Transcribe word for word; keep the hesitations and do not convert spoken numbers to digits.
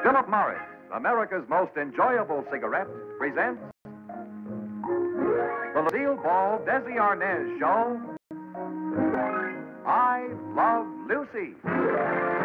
Philip Morris, America's most enjoyable cigarette, presents the Lucille Ball Desi Arnaz show, I Love Lucy.